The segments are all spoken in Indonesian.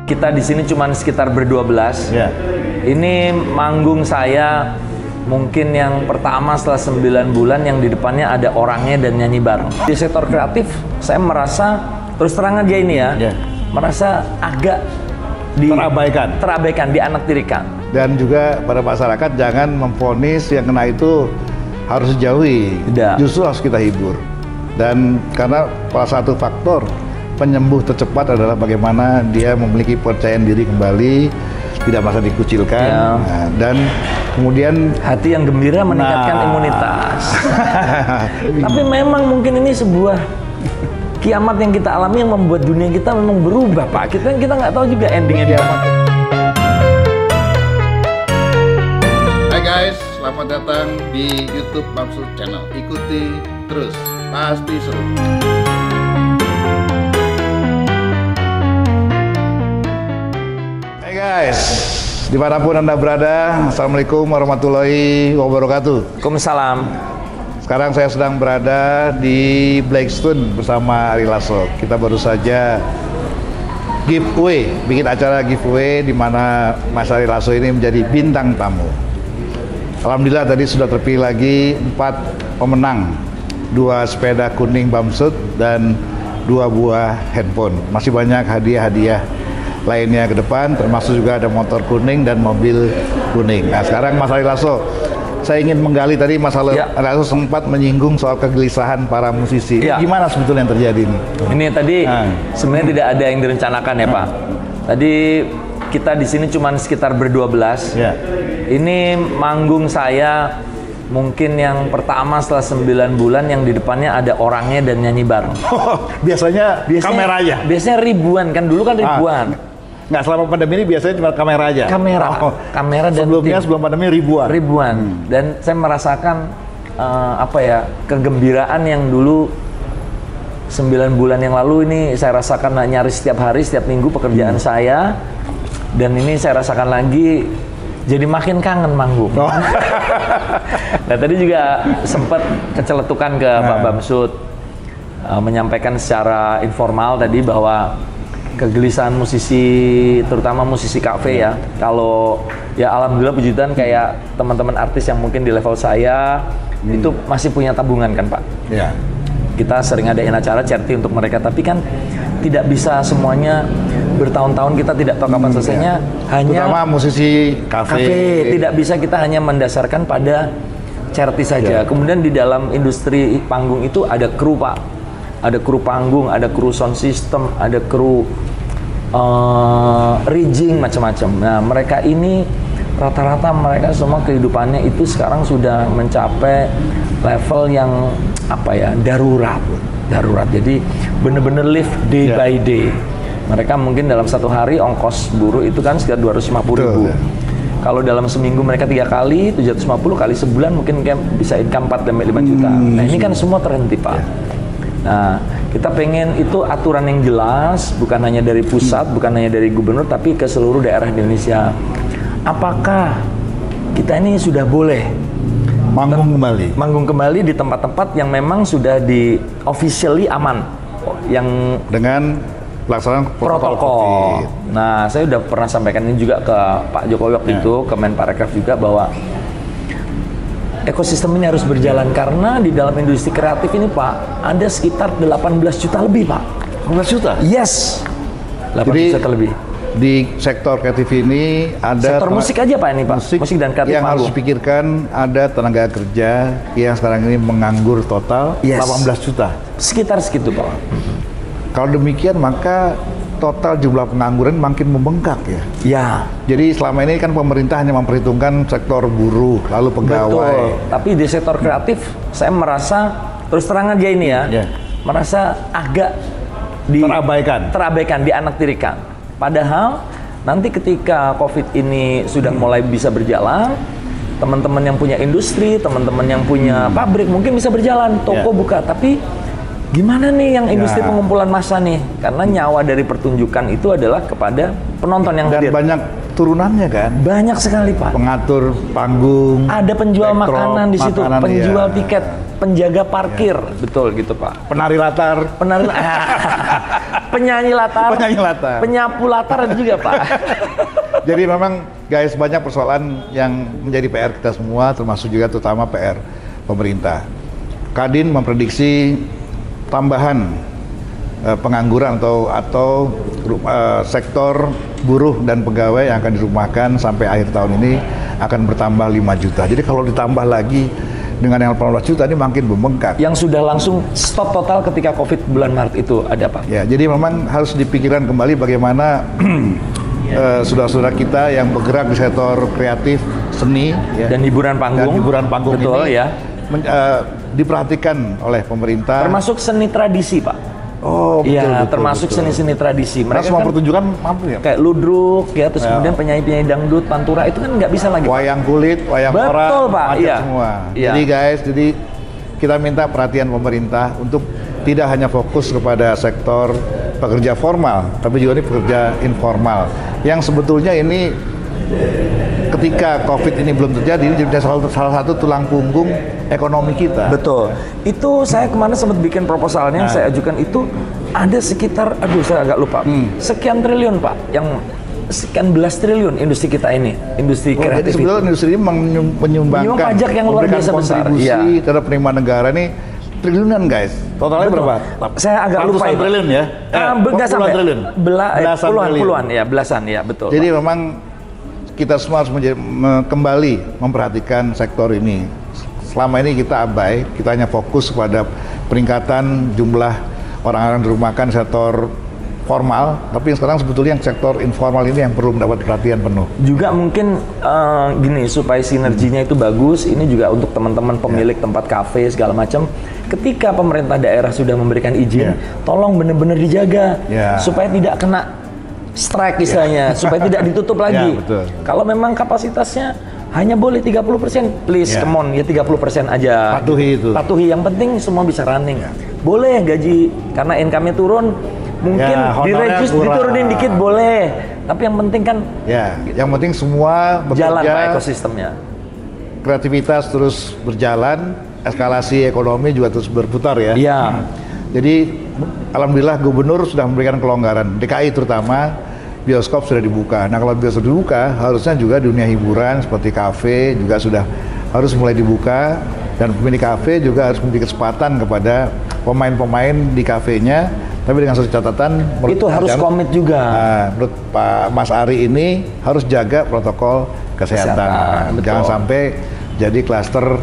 Kita di sini cuma sekitar ber-12. Ya. Ini manggung saya mungkin yang pertama setelah 9 bulan yang di depannya ada orangnya dan nyanyi bareng. Di sektor kreatif, saya merasa, terus terang aja ini ya, merasa agak terabaikan, dianaktirikan. Dan juga pada masyarakat jangan memvonis yang kena itu harus dijauhi. Justru harus kita hibur. Dan karena salah satu faktor penyembuh tercepat adalah bagaimana dia memiliki kepercayaan diri kembali, tidak merasa dikucilkan, dan kemudian hati yang gembira meningkatkan imunitas. Tapi memang mungkin ini sebuah kiamat yang kita alami yang membuat dunia kita memang berubah, Pak. Kita nggak tahu juga endingnya kiamat. Hai guys, selamat datang di YouTube Bamsud Channel. Ikuti terus, pasti seru. Hai guys, dimanapun Anda berada, Assalamualaikum warahmatullahi wabarakatuh. Waalaikumsalam. Sekarang saya sedang berada di Blackstone bersama Ari Lasso. Kita baru saja giveaway, bikin acara giveaway di mana Mas Ari Lasso ini menjadi bintang tamu. Alhamdulillah tadi sudah terpilih lagi 4 pemenang, 2 sepeda kuning Bamsud dan 2 buah handphone. Masih banyak hadiah-hadiah lainnya ke depan, termasuk juga ada motor kuning dan mobil kuning. Nah sekarang Mas Ari Lasso, saya ingin menggali tadi masalah Lasso sempat menyinggung soal kegelisahan para musisi. Gimana sebetulnya yang terjadi ini? Ini tadi sebenarnya tidak ada yang direncanakan ya Pak. Tadi kita di sini cuma sekitar ber-12. Ini manggung saya mungkin yang pertama setelah 9 bulan yang di depannya ada orangnya dan nyanyi bareng. Biasanya kamera aja? Biasanya ribuan, kan dulu kan ribuan. Nggak, selama pandemi ini biasanya cuma kamera aja? Kamera dan sebelum pandemi ribuan? Dan saya merasakan kegembiraan yang dulu 9 bulan yang lalu ini saya rasakan nyaris setiap hari, setiap minggu pekerjaan saya. Dan ini saya rasakan lagi, jadi makin kangen manggung. Nah tadi juga sempat keceletukan ke Pak Bamsud, menyampaikan secara informal tadi bahwa kegelisahan musisi, terutama musisi kafe ya. Kalau ya alhamdulillah puji Tuhan kayak teman-teman artis yang mungkin di level saya itu masih punya tabungan kan Pak. Kita sering adain acara charity untuk mereka, tapi kan tidak bisa semuanya bertahun-tahun, kita tidak tahu kapan selesainya. Hanya terutama musisi kafe, tidak bisa kita hanya mendasarkan pada charity saja. Kemudian di dalam industri panggung itu ada kru Pak, ada kru panggung, ada kru sound system, ada kru rigging, macam-macam. Nah mereka ini rata-rata mereka semua kehidupannya itu sekarang sudah mencapai level yang darurat. Jadi bener-bener live day by day. Mereka mungkin dalam satu hari ongkos buruh itu kan sekitar 250.000. Kalau dalam seminggu mereka 3 kali 750, kali sebulan mungkin bisa income 4-5 juta. Nah ini kan semua terhenti Pak. Nah kita pengen itu aturan yang jelas, bukan hanya dari pusat, bukan hanya dari gubernur, tapi ke seluruh daerah di Indonesia. Apakah kita ini sudah boleh manggung kembali di tempat-tempat yang memang sudah di officially aman, yang dengan pelaksanaan protokol. Nah, saya udah pernah sampaikan ini juga ke Pak Jokowi waktu itu, ke Menparekraf juga, bahwa ekosistem ini harus berjalan karena di dalam industri kreatif ini Pak, ada sekitar 18 juta lebih Pak. 18 juta? Yes. 18 juta lebih. Di sektor kreatif ini ada sektor musik aja Pak ini Pak, musik dan kreatif yang harus dipikirkan, ada tenaga kerja yang sekarang ini menganggur total 18 juta. Sekitar segitu Pak. Kalau demikian maka total jumlah pengangguran makin membengkak ya. Jadi selama ini kan pemerintah hanya memperhitungkan sektor buruh lalu pegawai. Betul. Tapi di sektor kreatif saya merasa, terus terang aja ini ya, merasa agak terabaikan, dianaktirikan. Padahal nanti ketika COVID ini sudah mulai bisa berjalan, teman-teman yang punya industri, teman-teman yang punya pabrik mungkin bisa berjalan, toko buka. Tapi gimana nih yang industri pengumpulan massa nih? Karena nyawa dari pertunjukan itu adalah kepada penonton yang hadir. Dan banyak turunannya kan? Banyak sekali Pak. Pengatur panggung, ada penjual makanan di situ, penjual tiket, penjaga parkir, betul gitu Pak. Penari latar. penyanyi latar, Penyanyi latar. penyapu latar ada juga Pak. Jadi memang guys banyak persoalan yang menjadi PR kita semua, termasuk juga terutama PR pemerintah. Kadin memprediksi tambahan pengangguran atau sektor buruh dan pegawai yang akan dirumahkan sampai akhir tahun ini akan bertambah 5 juta. Jadi kalau ditambah lagi dengan yang 18 juta ini makin membengkak. Yang sudah langsung stop total ketika COVID bulan Maret itu ada Pak? Ya, jadi memang harus dipikirkan kembali bagaimana saudara-saudara kita yang bergerak di sektor kreatif, seni, ya, Dan hiburan panggung. Betul ini ya. Diperhatikan oleh pemerintah. Termasuk seni tradisi Pak. Oh, betul, Iya, betul, termasuk betul. seni-seni tradisi. Mereka semua kan pertunjukan mampu ya. kayak ludruk ya, terus Ya. kemudian penyanyi-penyanyi dangdut, pantura itu kan nggak bisa lagi. Pak. Wayang kulit, wayang Betul, orang, Pak. macet Iya. semua. Iya. Jadi guys, kita minta perhatian pemerintah untuk tidak hanya fokus kepada sektor pekerja formal, tapi juga ini pekerja informal. Yang sebetulnya ini ketika COVID ini belum terjadi, ini jadi salah satu tulang punggung ekonomi kita. Betul. Itu saya kemarin sempat bikin proposalnya yang saya ajukan itu ada sekitar, saya agak lupa, sekian triliun Pak, yang sekian belas triliun industri kita ini, industri Jadi kreatif sebetulnya itu. industri ini menyumbangkan Menyumbang pajak yang luar memberikan biasa besar. kontribusi Iya. terhadap penerimaan negara ini triliunan guys. Totalnya Betul. berapa? Saya agak lupa Ratusan itu. triliun ya? Nggak sampai. triliun. Belasan triliun. Puluhan ya, belasan ya, betul. Jadi Pak. memang kita semua harus kembali memperhatikan sektor ini. Selama ini kita abai, kita hanya fokus pada peningkatan jumlah orang-orang dirumahkan sektor formal, tapi sekarang sebetulnya yang sektor informal ini yang perlu mendapat perhatian penuh. Juga mungkin gini, supaya sinerginya itu bagus, ini juga untuk teman-teman pemilik tempat kafe segala macam. Ketika pemerintah daerah sudah memberikan izin, tolong benar-benar dijaga supaya tidak kena strike istilahnya, supaya tidak ditutup lagi. Betul. Kalau memang kapasitasnya hanya boleh 30%, please come on ya 30% aja. Patuhi itu. Patuhi, yang penting semua bisa running. Boleh gaji karena income-nya turun, mungkin honornya kurang. diturunin dikit boleh. Tapi yang penting kan Yang penting semua jalan Pak bekerja, ekosistemnya. kreativitas terus berjalan, eskalasi ekonomi juga terus berputar ya. Iya. Jadi alhamdulillah gubernur sudah memberikan kelonggaran, DKI terutama bioskop sudah dibuka. Nah kalau bioskop dibuka, harusnya juga dunia hiburan seperti kafe juga sudah harus mulai dibuka, dan pemilik kafe juga harus memberi kesempatan kepada pemain-pemain di kafenya, tapi dengan satu catatan Itu harus komit juga. Nah, menurut Pak Mas Ari ini harus jaga protokol kesehatan. Betul. Jangan sampai jadi klaster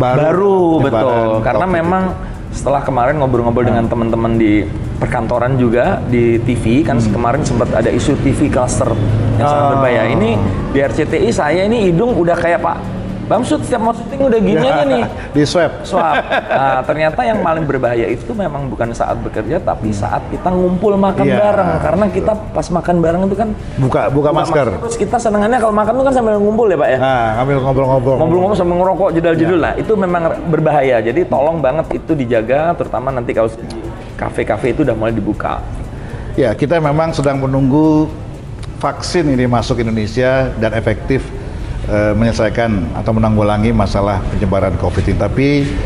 Baru betul. penyebaran Karena COVID memang setelah kemarin ngobrol-ngobrol dengan teman-teman di perkantoran juga di TV kan kemarin sempat ada isu TV cluster yang sangat berbahaya. Ini di RCTI saya ini hidung udah kayak Pak Bamsud, setiap mau syuting udah gini aja nih. di swab. Nah, ternyata yang paling berbahaya itu memang bukan saat bekerja, tapi saat kita ngumpul makan bareng. Karena kita pas makan bareng itu kan buka masker. Terus kita senangannya kalau makan itu kan sambil ngumpul ya Pak ya. Nah, ambil ngobrol-ngobrol. Ngobrol-ngobrol sambil ngerokok jedal-jedul lah. Itu memang berbahaya. Jadi tolong banget itu dijaga, terutama nanti kalau kafe-kafe itu udah mulai dibuka. Ya, kita memang sedang menunggu vaksin ini masuk Indonesia dan efektif menyelesaikan atau menanggulangi masalah penyebaran COVID ini. Tapi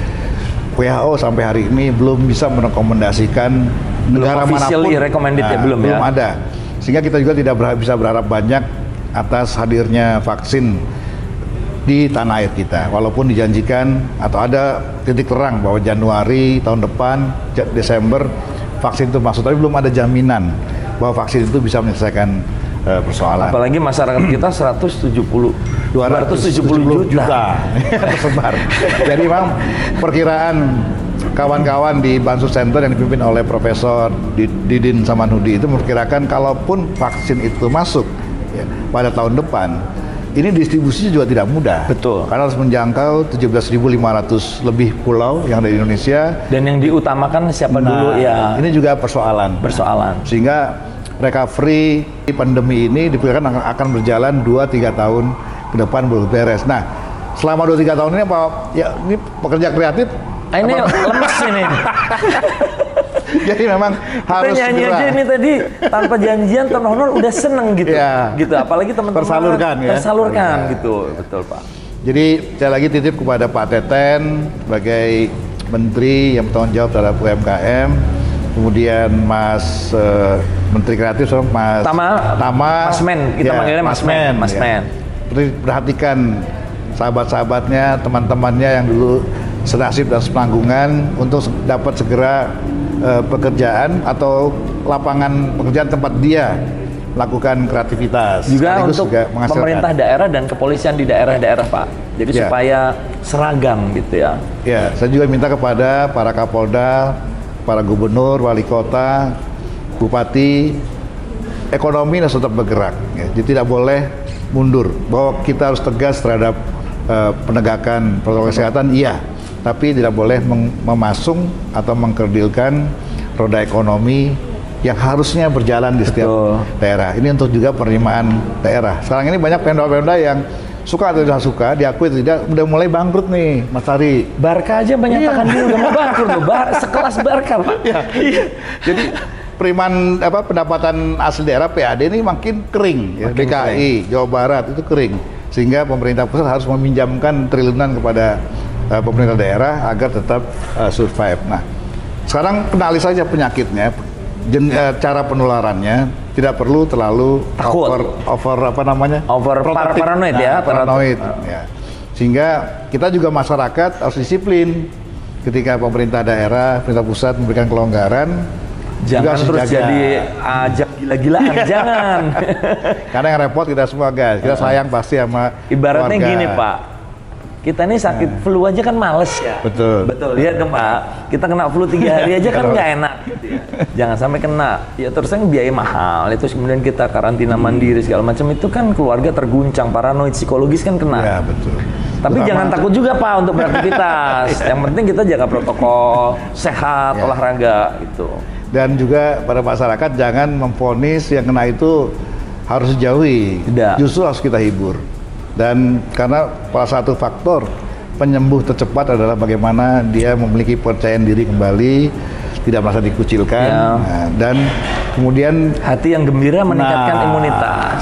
WHO sampai hari ini belum bisa merekomendasikan negara manapun. Officially recommended ya, belum ya? Belum ada. Sehingga kita juga tidak bisa berharap banyak atas hadirnya vaksin di tanah air kita. Walaupun dijanjikan atau ada titik terang bahwa Januari tahun depan, Desember vaksin itu masuk, tapi belum ada jaminan bahwa vaksin itu bisa menyelesaikan persoalan. Apalagi masyarakat kita 270 juta tersebar. Jadi memang perkiraan kawan-kawan di Bansus Center yang dipimpin oleh Profesor Didin Samanhudi itu memperkirakan kalaupun vaksin itu masuk pada tahun depan, ini distribusinya juga tidak mudah. Betul. Karena harus menjangkau 17.500 lebih pulau yang ada di Indonesia. Dan yang diutamakan siapa dulu ya. Ini juga persoalan. Sehingga recovery pandemi ini diperkirakan akan berjalan 2-3 tahun ke depan belum beres. Nah, selama 2-3 tahun ini ini pekerja kreatif ini lemes ini. Jadi memang harus kita nyanyi segera. aja ini tadi tanpa janjian tanpa honor udah seneng gitu. Gitu. Apalagi teman-teman tersalurkan gitu. Betul, Pak. Jadi saya lagi titip kepada Pak Teten sebagai menteri yang bertanggung jawab terhadap UMKM, kemudian Mas Menteri Kreatif, Mas Tama, Mas Men, kita panggilnya Mas Men. Mas Men. Perhatikan sahabat-sahabatnya, teman-temannya yang dulu senasib dan sepenanggungan untuk dapat segera pekerjaan atau lapangan pekerjaan tempat dia melakukan kreativitas. Juga untuk juga pemerintah daerah dan kepolisian di daerah-daerah, Pak. Jadi supaya seragam gitu ya. Ya, saya juga minta kepada para Kapolda, para gubernur, wali kota, bupati, ekonomi harus tetap bergerak. Ya. Jadi tidak boleh mundur. Bahwa kita harus tegas terhadap penegakan protokol kesehatan, iya. Tapi tidak boleh memasung atau mengkerdilkan roda ekonomi yang harusnya berjalan di setiap daerah. Ini untuk juga penerimaan daerah. Sekarang ini banyak pemda-pemda yang suka atau tidak suka, diakui atau tidak, udah mulai bangkrut nih, Mas Ari. Barca aja menyatakan dia udah mau bangkrut loh, sekelas Barca, Pak. Iya. Jadi penerimaan pendapatan asli daerah PAD ini makin kering, ya. DKI, kering. Jawa Barat itu kering, sehingga pemerintah pusat harus meminjamkan triliunan kepada pemerintah daerah agar tetap survive. Nah, sekarang kenali saja penyakitnya, cara penularannya, tidak perlu terlalu takut. over paranoid ya, paranoid. Ya. Sehingga kita juga masyarakat harus disiplin ketika pemerintah daerah, pemerintah pusat memberikan kelonggaran. Jangan terus jadi ajak gila-gilaan, jangan. Karena yang repot kita semua, guys. Kita sayang pasti sama ibaratnya keluarga. Gini, Pak. Kita nih sakit flu aja kan males ya. Betul. Lihat dong, Pak. Kita kena flu 3 hari aja kan nggak enak gitu ya. Jangan sampai kena. Ya terus kan biaya mahal. Itu kemudian kita karantina mandiri segala macam, itu kan keluarga terguncang, paranoid, psikologis kan kena. Ya, betul. Tapi jangan takut juga, Pak, untuk beraktivitas. Yang penting kita jaga protokol, sehat, olahraga gitu. Dan juga pada masyarakat jangan memvonis yang kena itu harus dijauhi. Tidak. Justru harus kita hibur. Dan karena salah satu faktor penyembuh tercepat adalah bagaimana dia memiliki kepercayaan diri kembali, tidak merasa dikucilkan, dan kemudian hati yang gembira meningkatkan imunitas.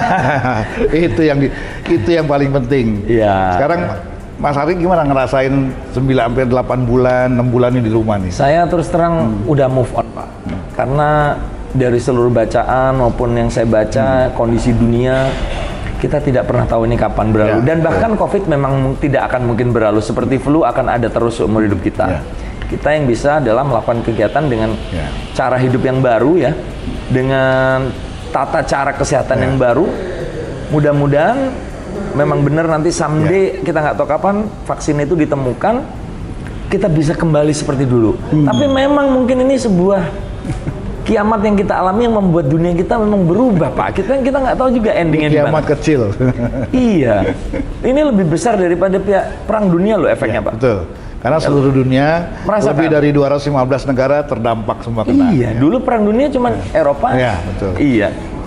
itu yang paling penting. Ya. Sekarang Mas Ari gimana ngerasain 9-8 bulan, 6 bulan ini di rumah nih? Saya terus terang udah move on, Pak. Karena dari seluruh bacaan maupun yang saya baca, kondisi dunia, kita tidak pernah tahu ini kapan berlalu. Dan bahkan COVID memang tidak akan mungkin berlalu. Seperti flu akan ada terus seumur hidup kita. Kita yang bisa adalah melakukan kegiatan dengan cara hidup yang baru ya, dengan tata cara kesehatan yang baru. Mudah-mudahan memang benar nanti someday, kita nggak tahu kapan vaksin itu ditemukan, kita bisa kembali seperti dulu. Tapi memang mungkin ini sebuah kiamat yang kita alami yang membuat dunia kita memang berubah, Pak. Kita nggak tahu juga endingnya di mana. Kiamat kecil. Iya. Ini lebih besar daripada perang dunia loh efeknya, Pak. Betul. Karena seluruh dunia lebih dari 215 negara terdampak semua kena. Iya. Dulu perang dunia cuma Eropa. Iya, betul. Iya.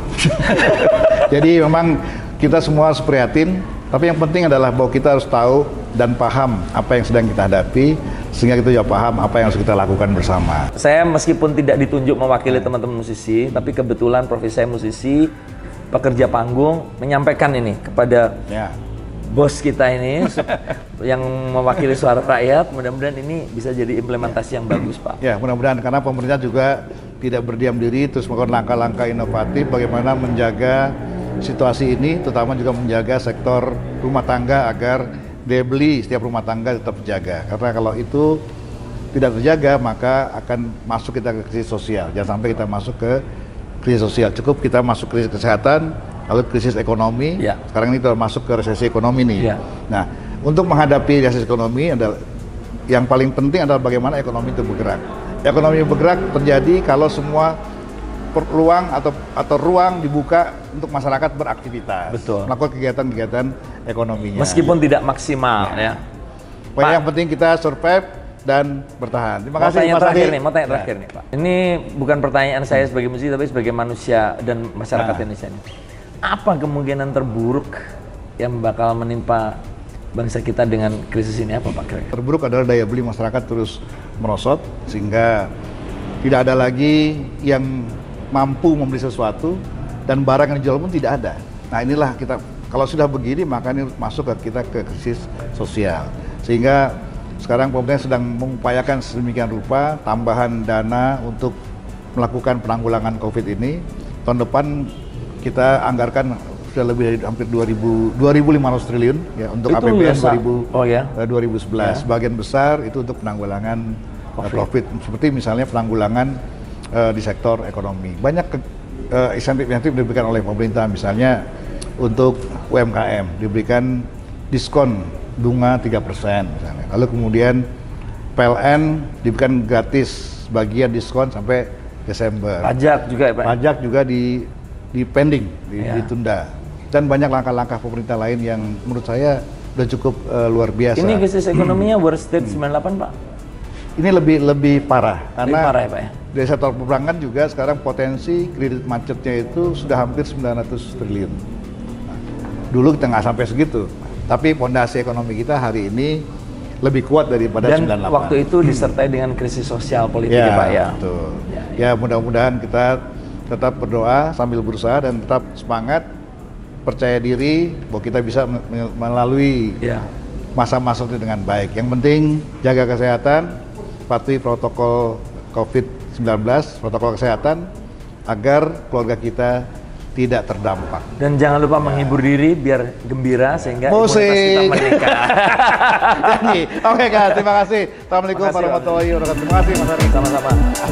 Jadi memang kita semua harus prihatin. Tapi yang penting adalah bahwa kita harus tahu dan paham apa yang sedang kita hadapi, sehingga kita juga paham apa yang harus kita lakukan bersama. Saya meskipun tidak ditunjuk mewakili teman-teman musisi, tapi kebetulan profesi saya musisi, pekerja panggung, menyampaikan ini kepada bos kita ini yang mewakili suara rakyat. Mudah-mudahan ini bisa jadi implementasi yang bagus, Pak. Ya, mudah-mudahan, karena pemerintah juga tidak berdiam diri, terus melakukan langkah-langkah inovatif bagaimana menjaga situasi ini, terutama juga menjaga sektor rumah tangga agar daya beli setiap rumah tangga tetap terjaga. Karena kalau itu tidak terjaga, maka akan masuk kita ke krisis sosial. Jangan sampai kita masuk ke krisis sosial. Cukup kita masuk krisis kesehatan, lalu krisis ekonomi. Sekarang ini kita masuk ke resesi ekonomi nih. Nah, untuk menghadapi resesi ekonomi adalah yang paling penting adalah bagaimana ekonomi itu bergerak. Ekonomi bergerak terjadi kalau semua peluang atau ruang dibuka untuk masyarakat beraktivitas, melakukan kegiatan-kegiatan ekonominya. Meskipun tidak maksimal ya. Pokoknya yang penting kita survive dan bertahan. Terima kasih Mas Adi. Mau tanya terakhir nih, Pak. Ini bukan pertanyaan saya sebagai musisi, tapi sebagai manusia dan masyarakat Indonesia. Apa kemungkinan terburuk yang bakal menimpa bangsa kita dengan krisis ini, apa Pak kira-kira? Terburuk adalah daya beli masyarakat terus merosot, sehingga tidak ada lagi yang mampu membeli sesuatu, dan barang yang dijual pun tidak ada. Nah, inilah kita, kalau sudah begini, maka ini masuk ke kita ke krisis sosial. Sehingga sekarang pemerintah sedang mengupayakan sedemikian rupa tambahan dana untuk melakukan penanggulangan COVID ini. Tahun depan kita anggarkan sudah lebih dari hampir 2.500 triliun ya untuk Itu APBN biasa. 2011. Ya. Sebagian besar itu untuk penanggulangan COVID. Seperti misalnya penanggulangan di sektor ekonomi. Banyak insentif-insentif diberikan oleh pemerintah, misalnya untuk UMKM diberikan diskon bunga 3% misalnya. Lalu kemudian PLN diberikan gratis bagian diskon sampai Desember. Pajak juga ya Pak? Pajak juga di pending, ditunda. Dan banyak langkah-langkah pemerintah lain yang menurut saya sudah cukup luar biasa. Ini krisis ekonominya worst state 98 Pak? Ini lebih parah karena Lebih parah ya Pak ya? dari sektor perbankan juga sekarang potensi kredit macetnya itu sudah hampir 900 triliun. Nah, dulu kita nggak sampai segitu, tapi fondasi ekonomi kita hari ini lebih kuat daripada Dan 98. waktu itu disertai dengan krisis sosial politik ya Pak ya? Betul. Ya mudah-mudahan kita tetap berdoa sambil berusaha dan tetap semangat, percaya diri bahwa kita bisa melalui masa-masa itu dengan baik. Yang penting jaga kesehatan, patuhi protokol COVID-19, protokol kesehatan, agar keluarga kita tidak terdampak. Dan jangan lupa menghibur diri biar gembira sehingga Musik. imunitas kita meningkat. Oke Kak, terima kasih. Assalamualaikum warahmatullahi wabarakatuh. Terima kasih Mas Ari. Sama-sama.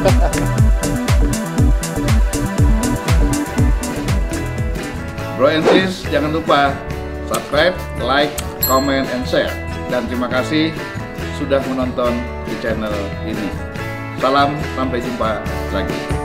Bro and sis, jangan lupa subscribe, like, comment, and share. Dan terima kasih sudah menonton di channel ini. Salam, sampai jumpa lagi.